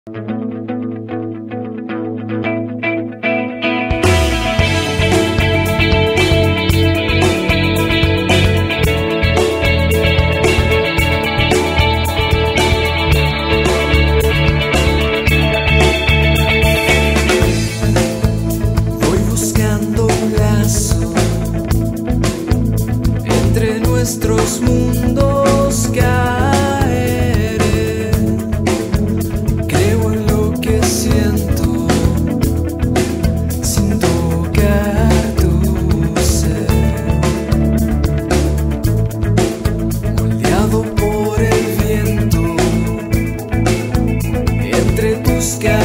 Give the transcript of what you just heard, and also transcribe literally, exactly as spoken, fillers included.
Voy buscando un lazo entre nuestros mundos, caeré. Creo en lo que siento sin tocar tu ser, moldeado por el viento entre tus caras.